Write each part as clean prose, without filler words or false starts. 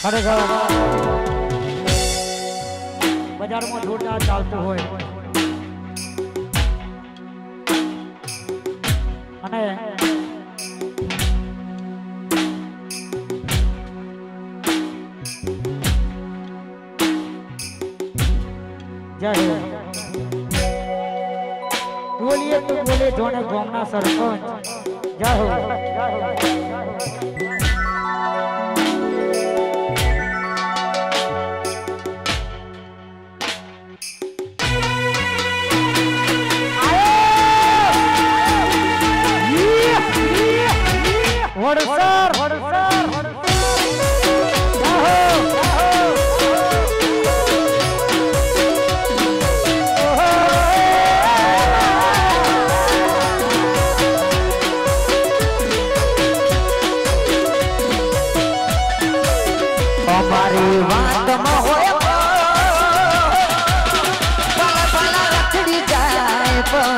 ખરેખર બજારમાં જોરદાર ચાલતું હોય અને જય હો બોલીએ તો બોલે જોને ગામના સરપંચ જય હો हमारी बात में होए पला पला रखड़ी जाए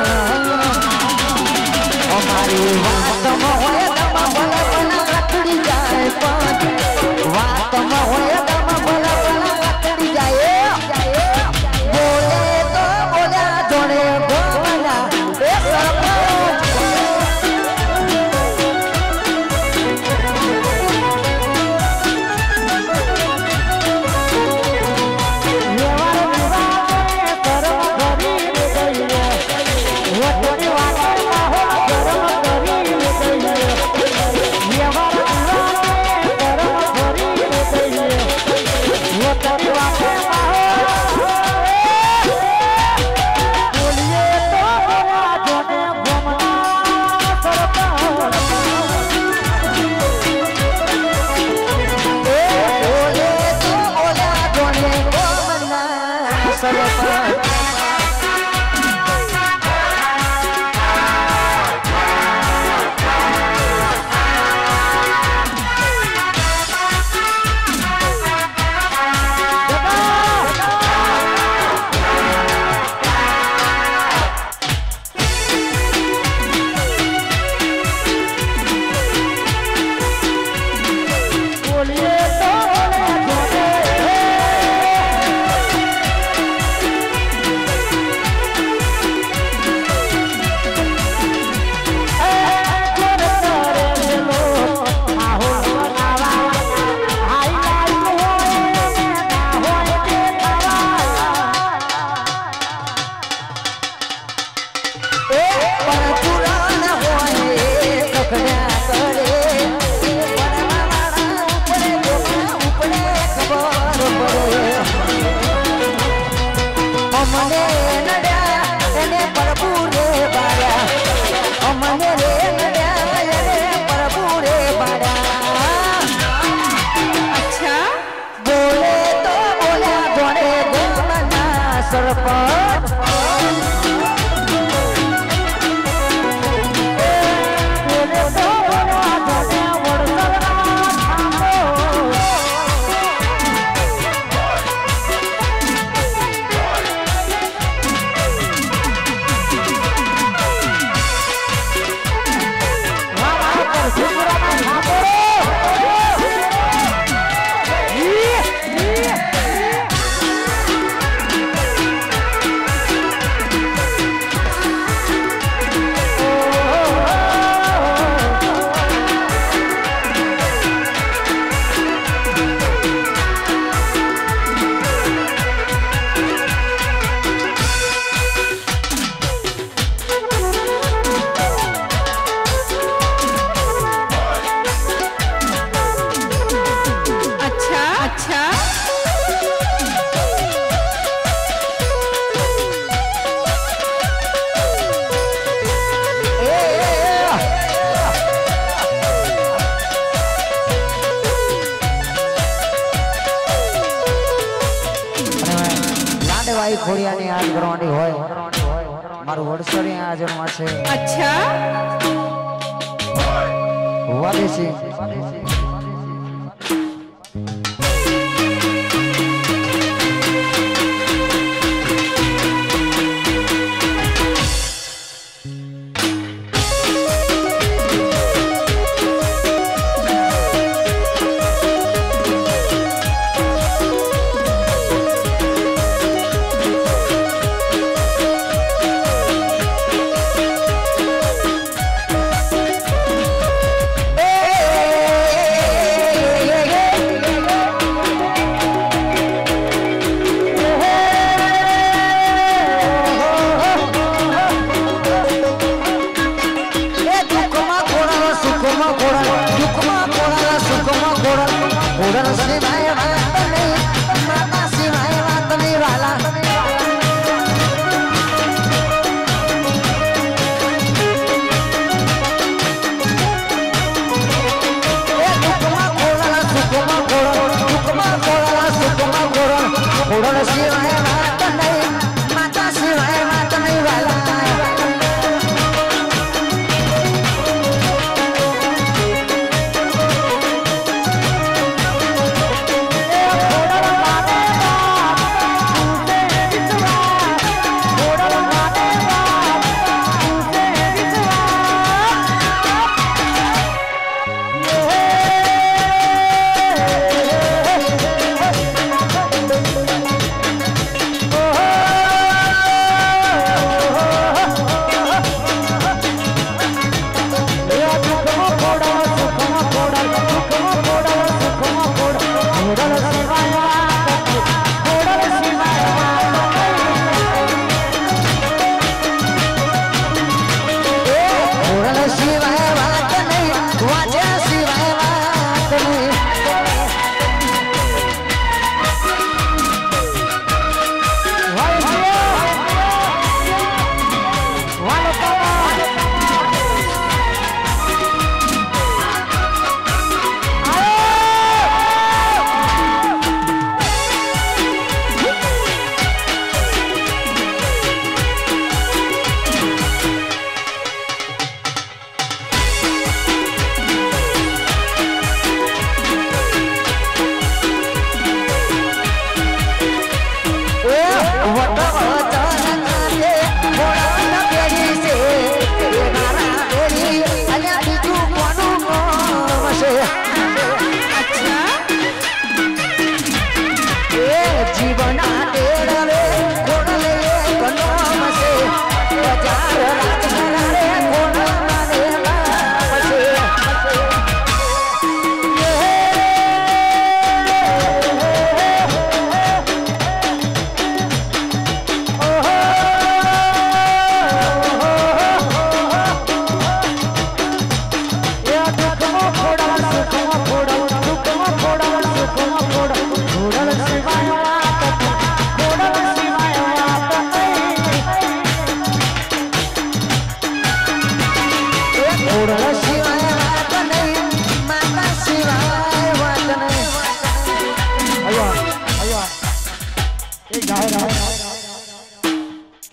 हमारी बात में होए दमा पला पला रखड़ी जाए बात में होए दमा पला पला रखड़ी जाए बोले तो बोला जोड़े बोला ए खोड़िया ने आज करवानी होय मारू वर्षरी आज मासे अच्छा वाले से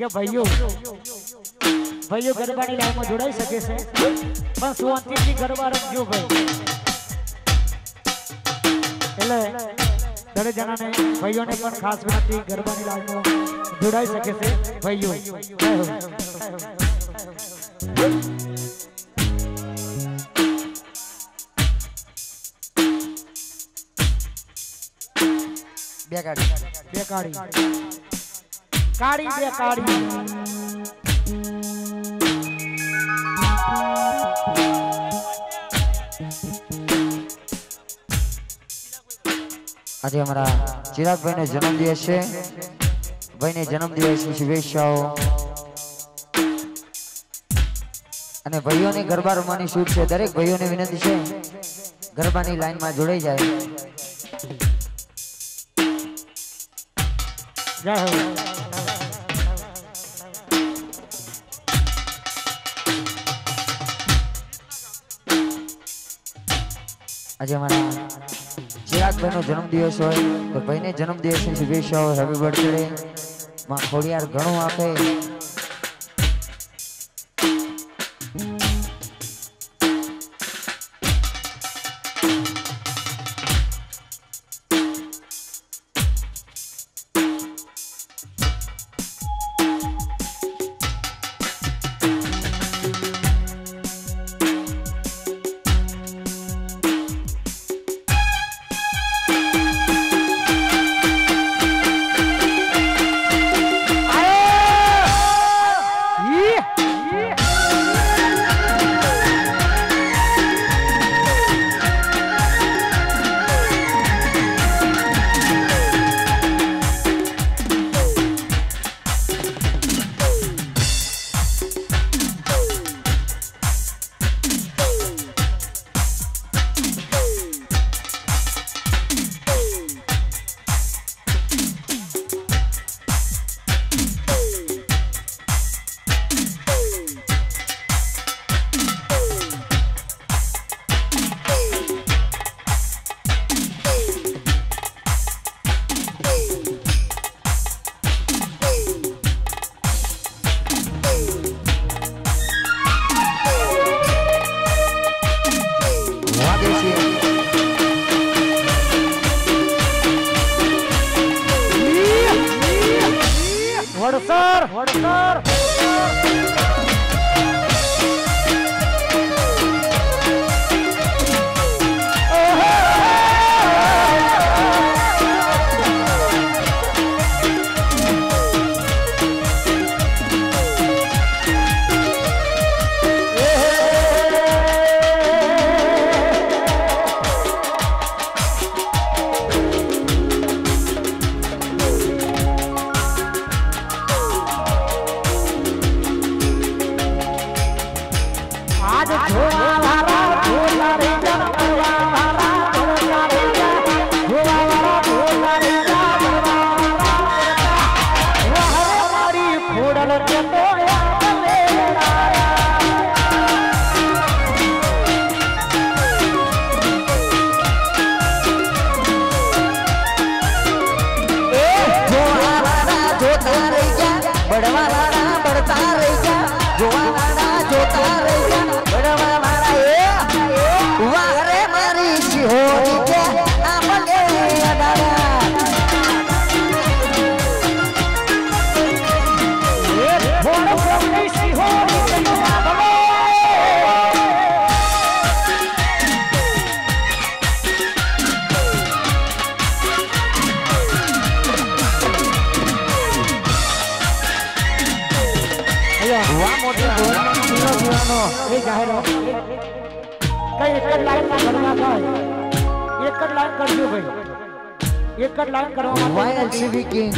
કે ભાઈઓ ગરબાની લાઈનમાં જોડાઈ શકે છે પણ શાંતિથી ગરબા રમજો ભાઈ એટલે દરેક જણાને ભાઈઓને પણ ખાસ વિનંતી ગરબાની લાઈનમાં જોડાઈ શકે છે ભાઈઓ બે કાઢી આજે અમારા ચિરાગભાઈ નો જન્મદિવસ છે ભાઈને જન્મદિવસની શુભેચ્છાઓ અને ભાઈઓની ગરબા રમવાની છૂટ છે દરેક ભાઈઓને વિનંતી છે ગરબાની લાઈનમાં જોડાઈ જાય જય હો આજે અમારા ચિરાગભાઈ નો જન્મદિવસ હોય તો ભાઈને જન્મદિવસની શુભેચ્છાઓ હેપી બર્થડે માં ખોડિયાર ઘણું આપે વડસર YLCB King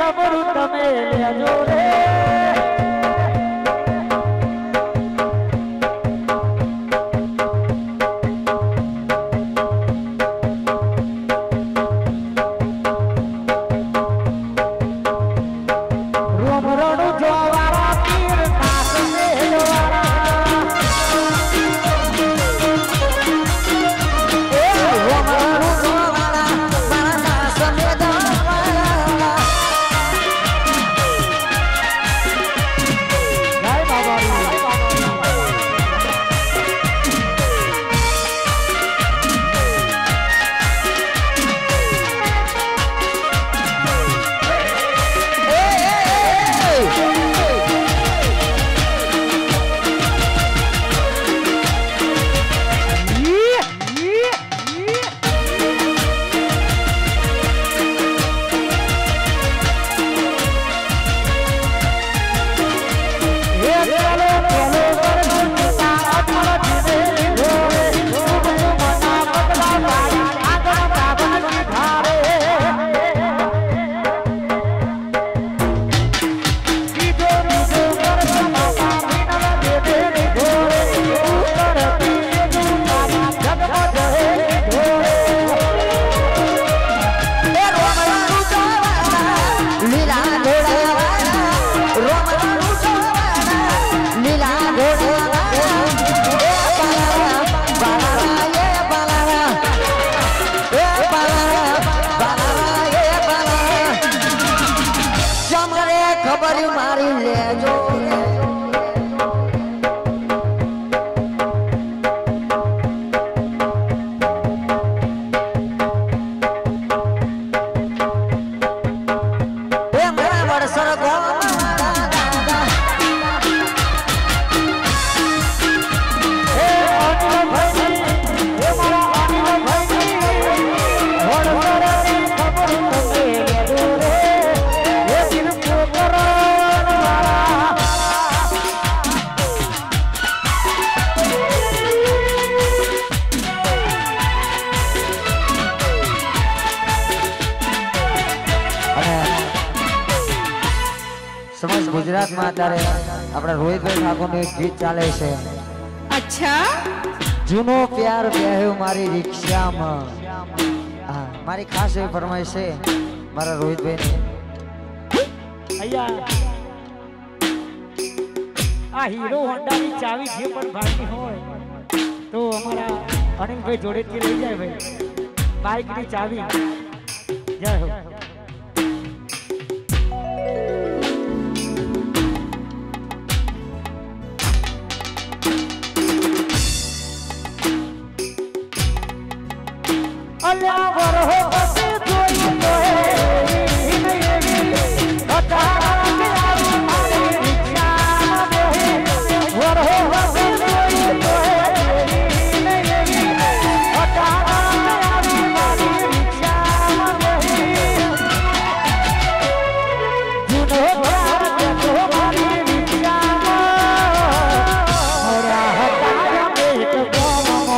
ખબર તમે લેજો રે गुजरात में अत्यारे अपना रोहितभाई ठाकुर નું એક ગીત ચાલે છે अच्छा જૂનો પ્યાર બેહ્યો મારી રિક્ષામાં હા મારી ખાસ એ ફરમાઈશ છે મારા રોહિતભાઈ ને અહીંયા આ હીરો હોન્ડા ની ચાવી જે પણ ભાગી હોય તો અમારા અનિલભાઈ જોડેથી લઈ જાય ભાઈ બાઇક ની ચાવી જય હો અલ્યા વરહો બસે જોઈ તો હે નહીં અતારા કે આવી મારી રિક્ષા બેહે વરહો બસે જોઈ તો હે નહીં અતારા કે આવી મારી રિક્ષા બેહે જૂનો પ્યાર તો મારી રિક્ષા મોરા હતા એક ગોમો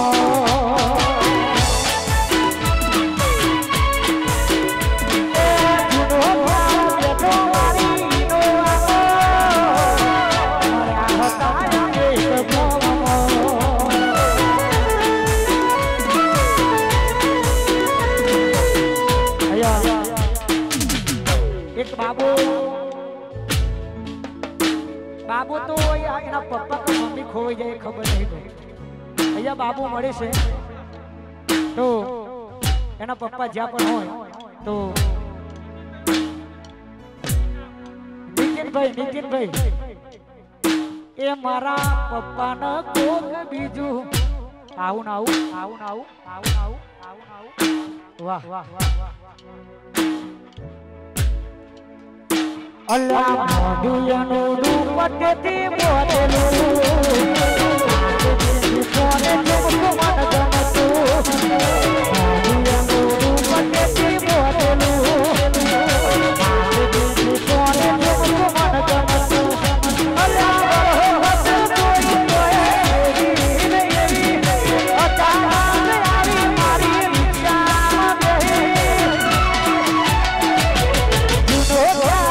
बाबू तो एना पप्पा को मम्मी खोई जाए खबर नहीं भाई अहिया बाबू मळे छे तो एना पप्पा ज्या पण होय तो नितिन भाई ए मारा पप्पा न कोक बीजू आવું वाह वाह अल्लाह मोडुयानो रूप तेती मोदेलू कोने तुमको मन गमतू मोडुयानो रूप तेती मोदेलू कोने तुमको मन गमतू अल्लाह हो हस कोई कोई नहीं अतारा आवी मारी रिक्षा बेहे जुनो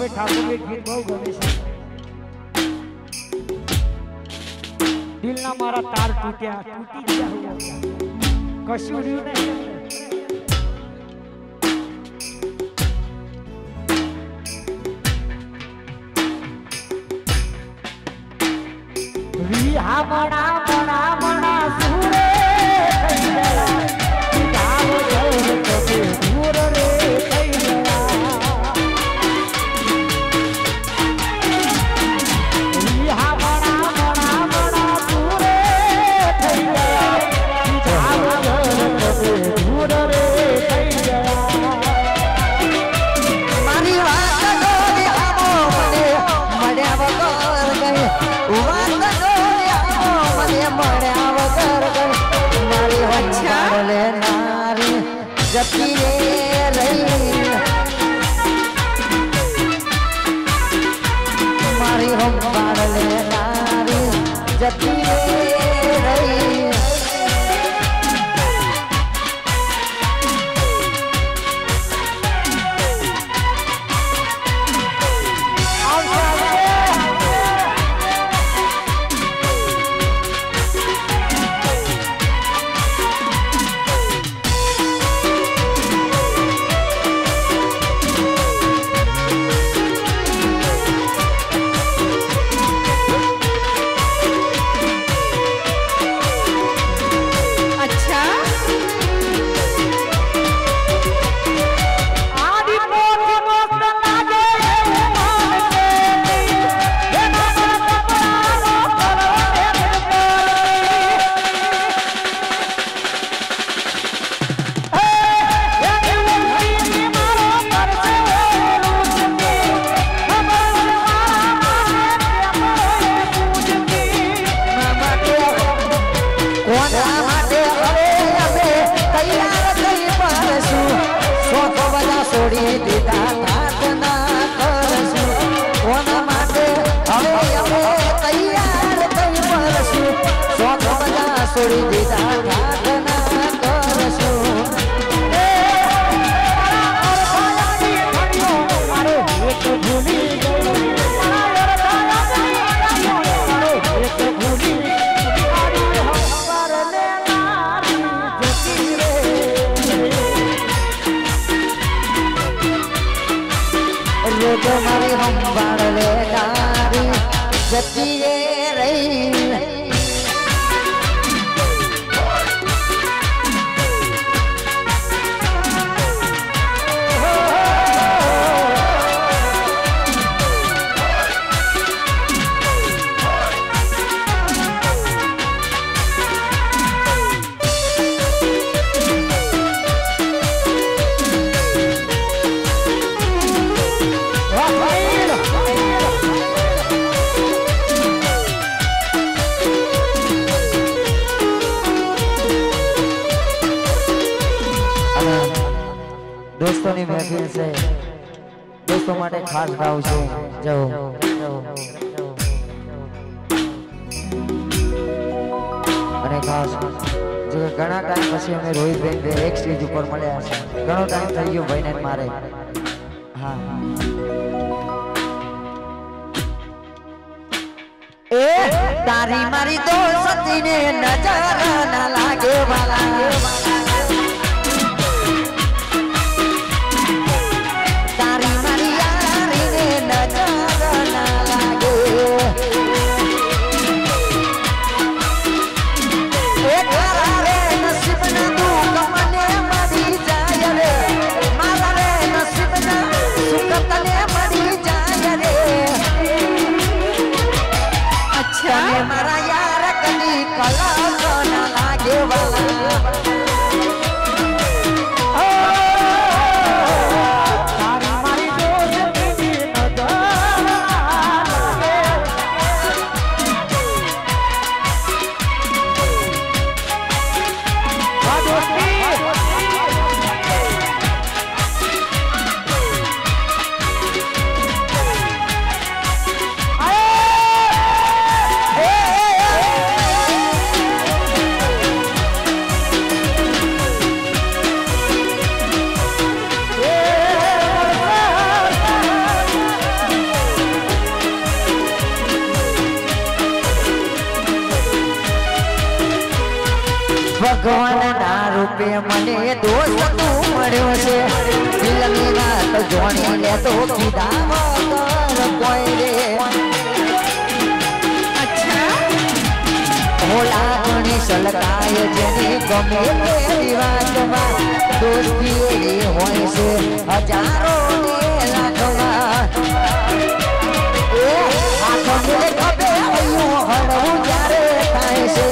ભાઈ ઠાકોરજી ગીત બહુ ગમે છે દિલના મારા તાર તૂટ્યા તૂટી ગયા કશું રહ્યું નહીં રિહા મણા મણા મણા સુરે થઈ ગયા ધાવ જળ કબે દૂર રે થઈ ગયા રિહા મણા મણા મણા સુરે થઈ ગયા ધાવ જળ કબે દૂર રે થઈ ગયા મારી વાત ડોલી આવો મને મળ્યા વગર ગઈ વાત ડોલી આવો મને મળ્યા વગર ગઈ મારી વચ્છાલે નારી જતી રે રહી મારી હંભાળલે નારી જતી રે રહી છોડી દીધા પ્રાર્થના કરશું કોના માટે હવે અમે તૈયાર થઈ પડશું શોખ બધા છોડી દીધા પ્રાર્થના કરશું ભૂલી રોજ મારી હંભાળલે નારી જતી રે રહી दोस्तों महफिल से दोस्तों માટે ખાસ ગાઉં છું જો અને ખાસ જો ઘણા ટાઈમ પછી અમે રોહિતભાઈ બે એક સ્ટેજ ઉપર મળ્યા છે ઘણો ટાઈમ થઈ ગયો ભાઈને મારે હા એ તારી મારી દોસ્તીને નજર ના લાગે વાલા મારા યાર કદી કલા ના લાગે વાલા ભગવાનના રૂપે મને દોસ્ત તું મળ્યો છે દિલની વાત જોણી લે તો કીધા વગર કોઈ રે હોલા ઘણી સલકાય જેની ગમે તેવી વાતમાં દોસ્તી એવી હોય છે હજારો ને લાખમાં આખો મિલે ખબે હૈયું હળવું જ્યારે થાય છે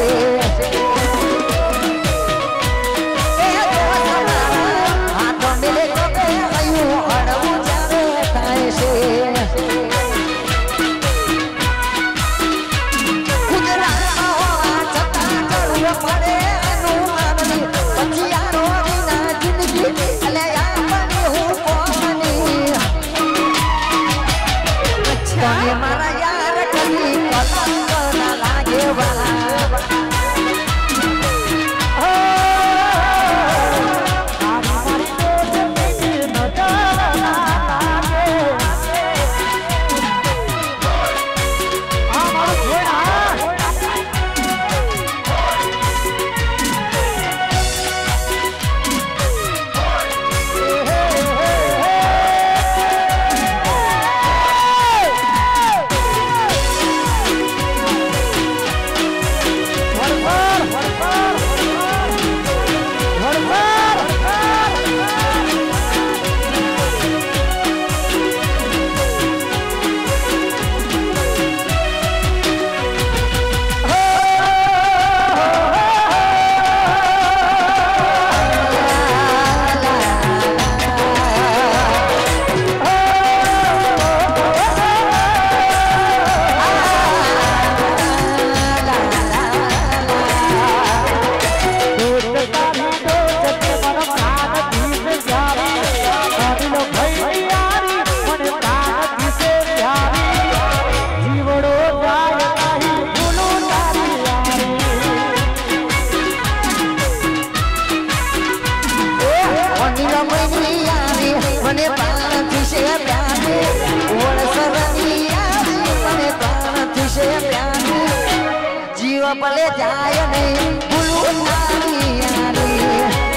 ભલે જાય નહીં ભૂલું તારી યારી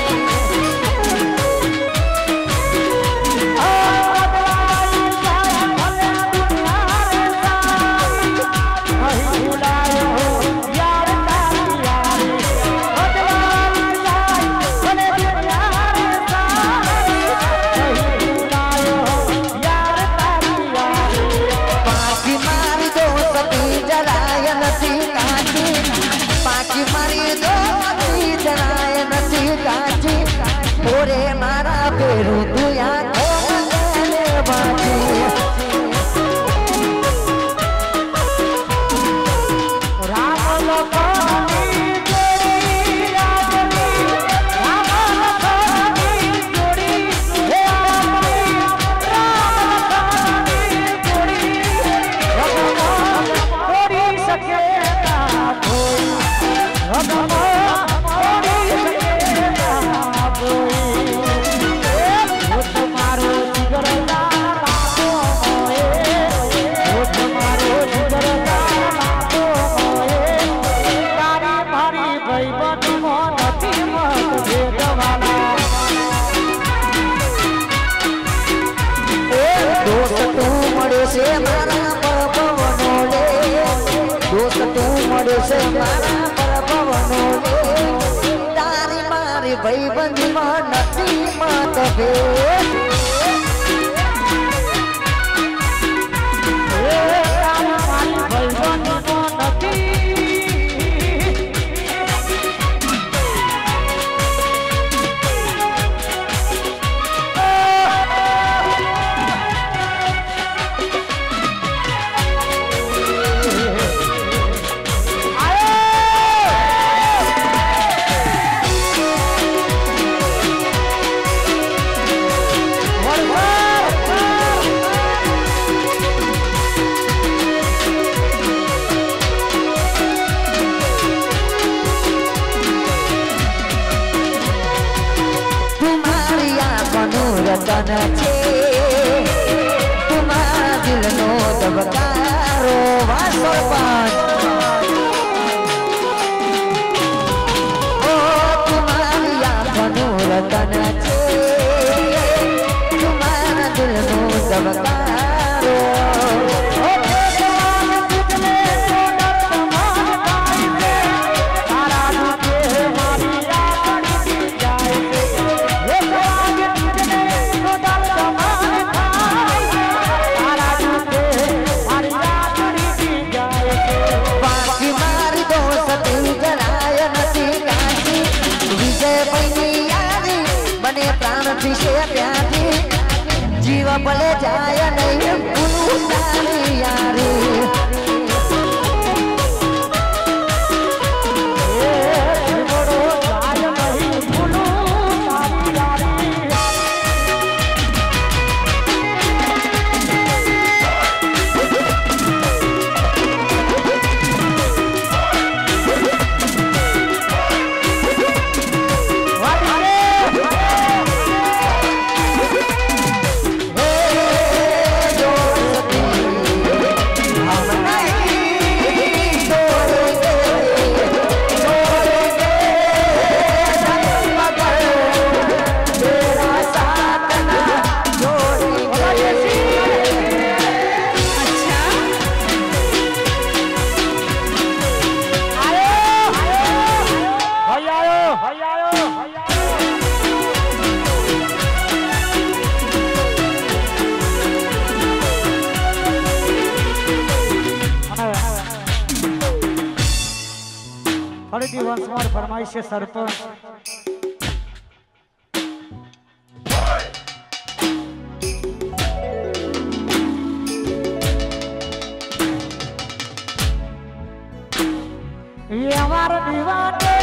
ઓરે મારા પેરું તું આંખો મને બાજી રામ લખનની જોડી રાજની રામ લખનની જોડી હે આપણી રામ લખનની જોડી જોડી શકે ના કોઈ તારી મારી ભાઈબંધીમાં નથી મતભેદ રતન છે તમારા દિલનો ધબકારો વાસો પણ ઓ चमकारो जीव भले जाय नहीं भूलू तारी यारी वंशमार फरमाइश से सरपंच ये हमारा दीवाना